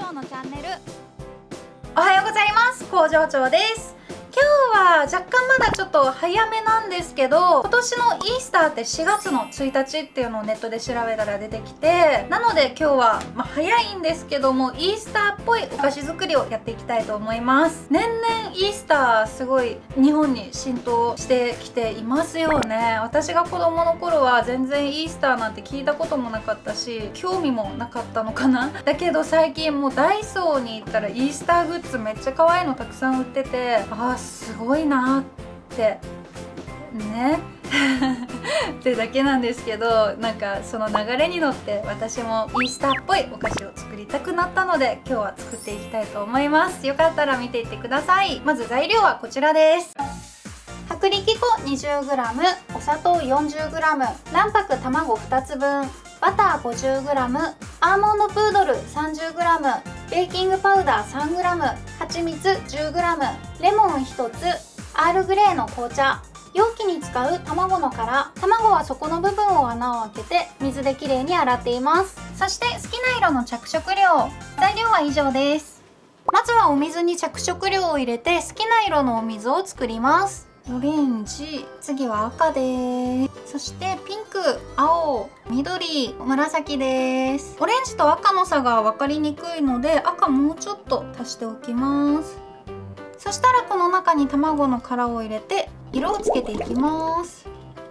長のチャンネル。 おはようございます。工場長です。今日は若干まだちょっと早めなんですけど、今年のイースターって4月の1日っていうのをネットで調べたら出てきて、なので今日は、早いんですけどもイースターっぽいお菓子作りをやっていきたいと思います。年々イースターすごい日本に浸透してきていますよね。私が子供の頃は全然イースターなんて聞いたこともなかったし、興味もなかったのかな。だけど最近もうダイソーに行ったらイースターグッズめっちゃ可愛いのたくさん売ってて、すごいなってねってだけなんですけど、なんかその流れに乗って私もイースターっぽいお菓子を作りたくなったので今日は作っていきたいと思います。よかったら見ていってください。まず材料はこちらです。薄力粉 20g、 お砂糖 40g、 卵白卵2つ分、バター 50g、 アーモンドプードル 30g、 ベーキングパウダー 3g、 蜂蜜 10g、 レモン1つ、アールグレーの紅茶。容器に使う卵の殻、卵は底の部分を穴を開けて水できれいに洗っています。そして好きな色の着色料。材料は以上です。まずはお水に着色料を入れて好きな色のお水を作ります。オレンジ、次は赤です。そしてピンク、青、緑、紫です。オレンジと赤の差が分かりにくいので赤もうちょっと足しておきます。そしたらこの中に卵の殻を入れて色をつけていきます。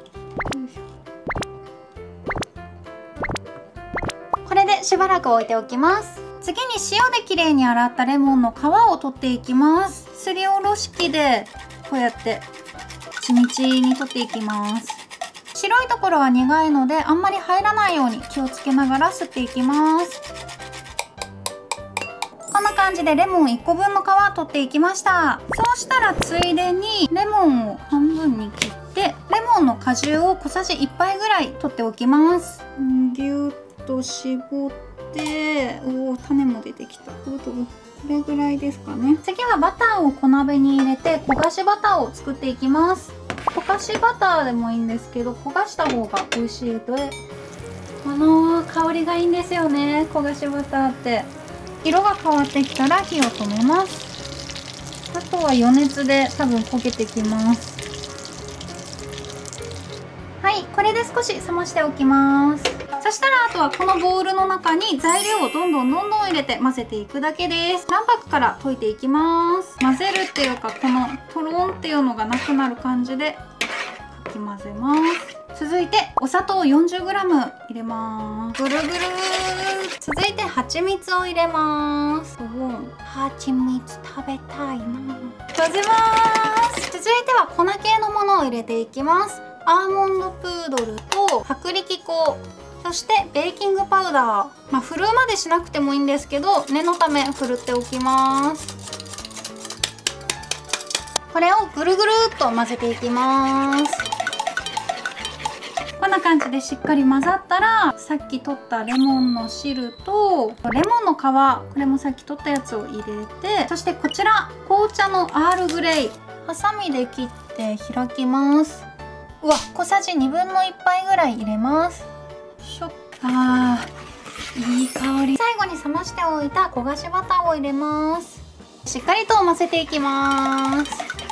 これでしばらく置いておきます。次に塩できれいに洗ったレモンの皮を取っていきます。すりおろし器でこうやってちみちに取っていきます。白いところは苦いのであんまり入らないように気をつけながら吸っていきます。こんな感じでレモン1個分の皮取っていきました。そうしたらついでにレモンを半分に切ってレモンの果汁を小さじ1杯ぐらい取っておきます。ぎゅっと絞って、種も出てきた。これぐらいですかね。次はバターを小鍋に入れて焦がしバターを作っていきます。溶かしバターでもいいんですけど焦がした方が美味しいので、香りがいいんですよね、焦がしバターって。色が変わってきたら火を止めます。あとは余熱で多分焦げてきます。はい、これで少し冷ましておきます。そしたらあとはこのボウルの中に材料をどんどん入れて混ぜていくだけです。卵白から溶いていきます。混ぜるっていうかこのトロンっていうのがなくなる感じでかき混ぜます。続いてお砂糖 40g 入れます。ぐるぐる。続いて蜂蜜を入れます。蜂蜜食べたいな。混ぜます。続いては粉系のものを入れていきます。アーモンドプードルと薄力粉、そしてベーキングパウダー。振るまでしなくてもいいんですけど念のため振るっておきます。これをぐるぐるっと混ぜていきます。こんな感じでしっかり混ざったらさっき取ったレモンの汁とレモンの皮、これもさっき取ったやつを入れて、そしてこちら紅茶のアールグレイ、ハサミで切って開きます。小さじ1/2杯ぐらい入れます。いい香り。最後に冷ましておいた焦がしバターを入れます。しっかりと混ぜていきます。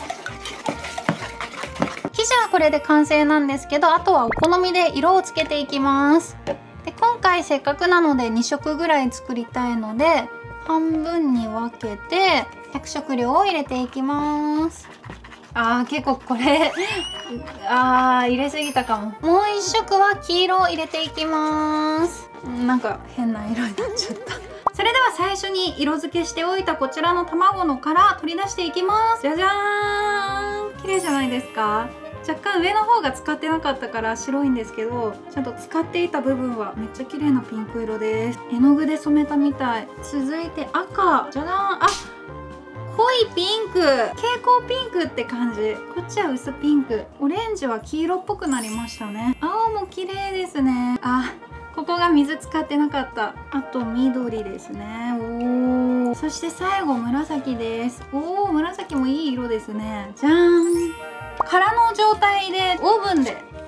生地はこれで完成なんですけど、あとはお好みで色をつけていきます。で今回せっかくなので2色ぐらい作りたいので半分に分けて着色料を入れていきます。結構これ入れすぎたかも。もう1色は黄色を入れていきます。なんか変な色になっちゃった。それでは最初に色付けしておいたこちらの卵の殻取り出していきます。じゃじゃーん、綺麗じゃないですか。若干上の方が使ってなかったから白いんですけど、ちゃんと使っていた部分はめっちゃ綺麗なピンク色です。絵の具で染めたみたい。続いて赤。じゃじゃーん。濃いピンク、蛍光ピンクって感じ。こっちは薄ピンク。オレンジは黄色っぽくなりましたね。青も綺麗ですね。ここが水使ってなかった。あと緑ですね。そして最後紫です。紫もいい色ですね。じゃーん。空の状態でオーブンで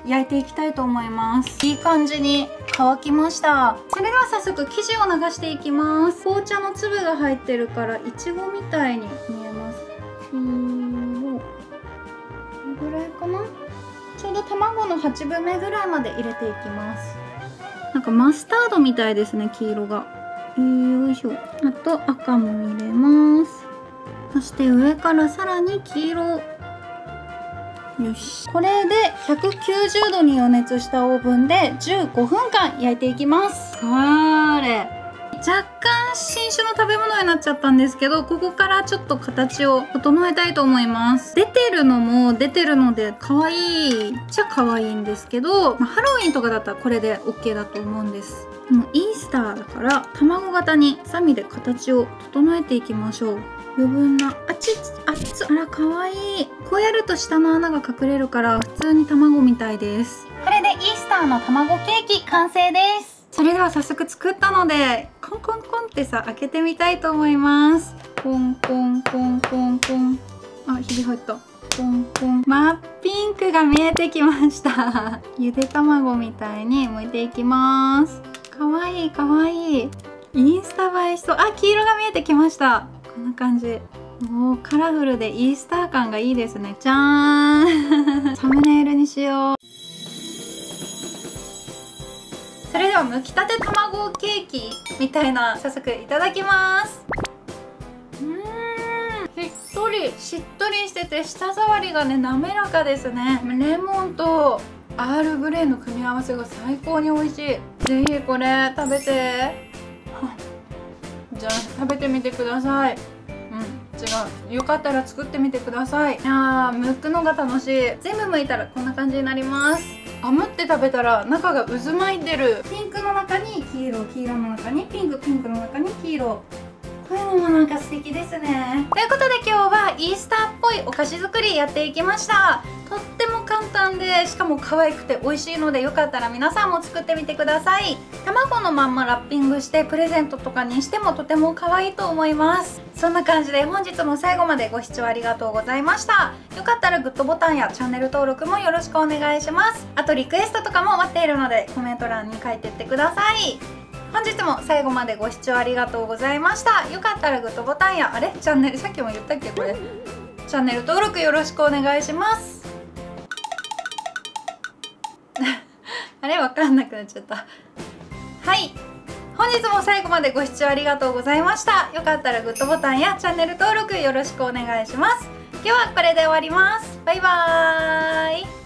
焼いていきたいと思います。いい感じに乾きました。それでは早速生地を流していきます。紅茶の粒が入ってるからいちごみたいに見えます。これぐらいかな。ちょうど卵の8分目ぐらいまで入れていきます。なんかマスタードみたいですね、黄色が。よいしょ。あと赤も入れます。そして上からさらに黄色。よし。これで190度に予熱したオーブンで15分間焼いていきます。若干新種の食べ物になっちゃったんですけど、ここからちょっと形を整えたいと思います。出てるのも出てるので可愛いっちゃ可愛いんですけど、ハロウィンとかだったらこれで OK だと思うんです。でもイースターだから卵型にハサミで形を整えていきましょう。余分なあら可愛い。こうやると下の穴が隠れるから普通に卵みたいです。これでイースターの卵ケーキ完成です。それでは早速作ったのでコンコンコンってさ開けてみたいと思います。コンコンコンコンコン。あ、ひび入った。コンコン。真っピンクが見えてきましたゆで卵みたいに剥いていきます。かわいいかわいい。インスタ映えしそう。あ、黄色が見えてきました。こんな感じ。もうカラフルでイースター感がいいですね。じゃーんサムネイルにしよう。それでは剥きたて卵ケーキみたいな、早速いただきます。しっとりしてて舌触りがね滑らかですね。レモンとアールグレイの組み合わせが最高に美味しい。ぜひこれ食べてじゃあ食べてみてください。違う、よかったら作ってみてください。剥くのが楽しい。全部剥いたらこんな感じになります。剥って食べたら中が渦巻いてる。ピンクの中に黄色、黄色の中にピンク、ピンクの中に黄色。こういうのもなんか素敵ですね。ということで今日はイースターっぽいお菓子作りやっていきました。とっても簡単でしかも可愛くて美味しいので、よかったら皆さんも作ってみてください。卵のまんまラッピングしてプレゼントとかにしてもとても可愛いと思います。そんな感じで本日も最後までご視聴ありがとうございました。よかったらグッドボタンやチャンネル登録もよろしくお願いします。あとリクエストとかも待っているのでコメント欄に書いてってください。本日も最後までご視聴ありがとうございました。よかったらグッドボタンやチャンネル、さっきも言ったっけこれチャンネル登録よろしくお願いしますわかんなくなっちゃった。はい、本日も最後までご視聴ありがとうございました。よかったらグッドボタンやチャンネル登録よろしくお願いします。今日はこれで終わります。バイバーイ。